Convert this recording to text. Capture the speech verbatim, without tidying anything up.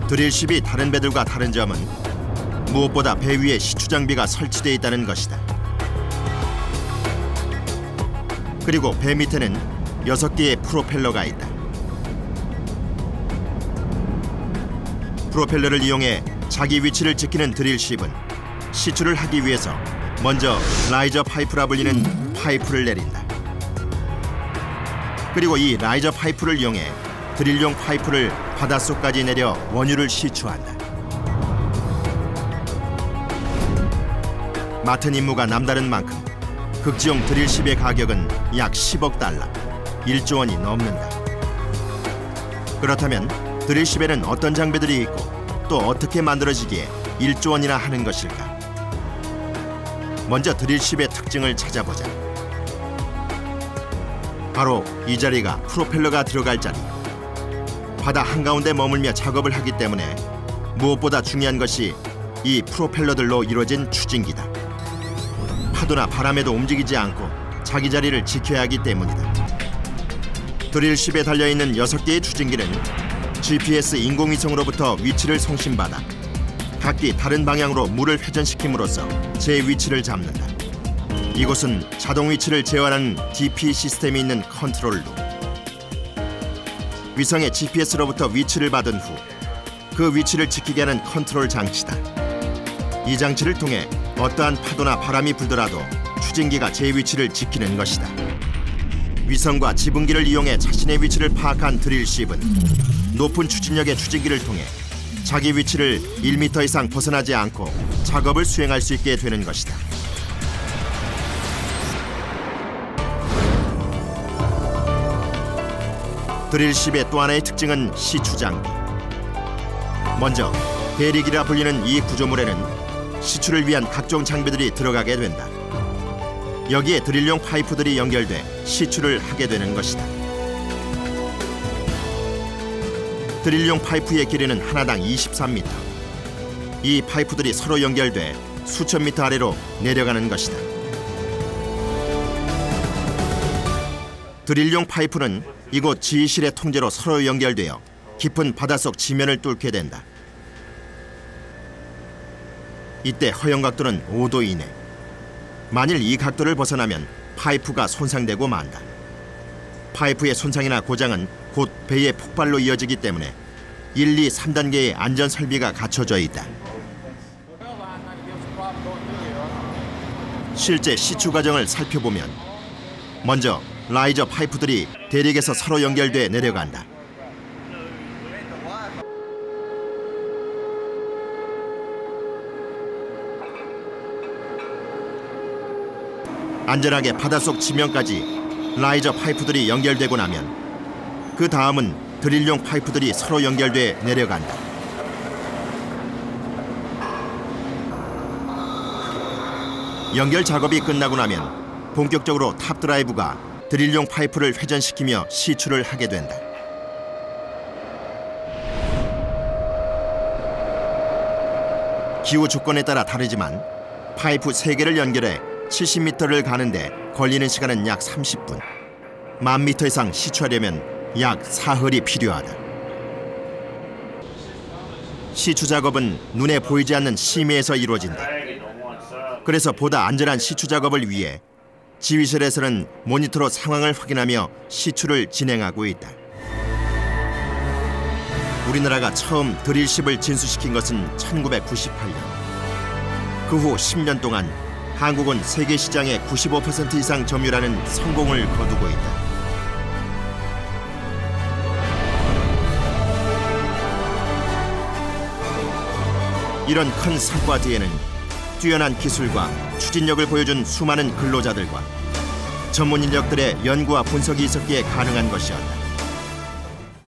드릴십이 다른 배들과 다른 점은 무엇보다 배 위에 시추 장비가 설치되어 있다는 것이다. 그리고 배 밑에는 여섯 개의 프로펠러가 있다. 프로펠러를 이용해 자기 위치를 지키는 드릴십은 시추를 하기 위해서 먼저 라이저 파이프라 불리는 파이프를 내린다. 그리고 이 라이저 파이프를 이용해 드릴용 파이프를 바닷속까지 내려 원유를 시추한다. 맡은 임무가 남다른 만큼 극지용 드릴십의 가격은 약 십억 달러, 일조 원이 넘는다. 그렇다면 드릴십에는 어떤 장비들이 있고 또 어떻게 만들어지기에 일조 원이나 하는 것일까? 먼저 드릴십의 특징을 찾아보자. 바로 이 자리가 프로펠러가 들어갈 자리. 바다 한가운데 머물며 작업을 하기 때문에 무엇보다 중요한 것이 이 프로펠러들로 이루어진 추진기다. 파도나 바람에도 움직이지 않고 자기 자리를 지켜야 하기 때문이다. 드릴십에 달려있는 여섯 개의 추진기는 지피에스 인공위성으로부터 위치를 송신받아 각기 다른 방향으로 물을 회전시킴으로써 제 위치를 잡는다. 이곳은 자동 위치를 제어하는 디피 시스템이 있는 컨트롤룸. 위성의 지피에스로부터 위치를 받은 후 그 위치를 지키게 하는 컨트롤 장치다. 이 장치를 통해 어떠한 파도나 바람이 불더라도 추진기가 제 위치를 지키는 것이다. 위성과 지붕기를 이용해 자신의 위치를 파악한 드릴십은 높은 추진력의 추진기를 통해 자기 위치를 일 미터 이상 벗어나지 않고 작업을 수행할 수 있게 되는 것이다. 드릴십의 또 하나의 특징은 시추 장비. 먼저 대리기라 불리는 이 구조물에는 시추를 위한 각종 장비들이 들어가게 된다. 여기에 드릴용 파이프들이 연결돼 시추를 하게 되는 것이다. 드릴용 파이프의 길이는 하나당 이십삼 미터. 이 파이프들이 서로 연결돼 수천 미터 아래로 내려가는 것이다. 드릴용 파이프는 이곳 지휘실의 통제로 서로 연결되어 깊은 바닷속 지면을 뚫게 된다. 이때 허용 각도는 오 도 이내. 만일 이 각도를 벗어나면 파이프가 손상되고 만다. 파이프의 손상이나 고장은 곧 배의 폭발로 이어지기 때문에 일, 이, 삼 단계의 안전 설비가 갖춰져 있다. 실제 시추 과정을 살펴보면 먼저 라이저 파이프들이 대륙에서 서로 연결돼 내려간다. 안전하게 바닷속 지면까지 라이저 파이프들이 연결되고 나면 그 다음은 드릴용 파이프들이 서로 연결돼 내려간다. 연결 작업이 끝나고 나면 본격적으로 탑드라이브가 드릴용 파이프를 회전시키며 시추를 하게 된다. 기후 조건에 따라 다르지만 파이프 세 개를 연결해 칠십 미터를 가는데 걸리는 시간은 약 삼십 분. 만 미터 이상 시추하려면 약 사흘이 필요하다. 시추 작업은 눈에 보이지 않는 심해에서 이루어진다. 그래서 보다 안전한 시추 작업을 위해 지휘실에서는 모니터로 상황을 확인하며 시추를 진행하고 있다. 우리나라가 처음 드릴십을 진수시킨 것은 천구백구십팔 년. 그 후 십 년 동안 한국은 세계 시장의 구십오 퍼센트 이상 점유라는 성공을 거두고 있다. 이런 큰 성과 뒤에는 뛰어난 기술과 추진력을 보여준 수많은 근로자들과 전문 인력들의 연구와 분석이 있었기에 가능한 것이었다.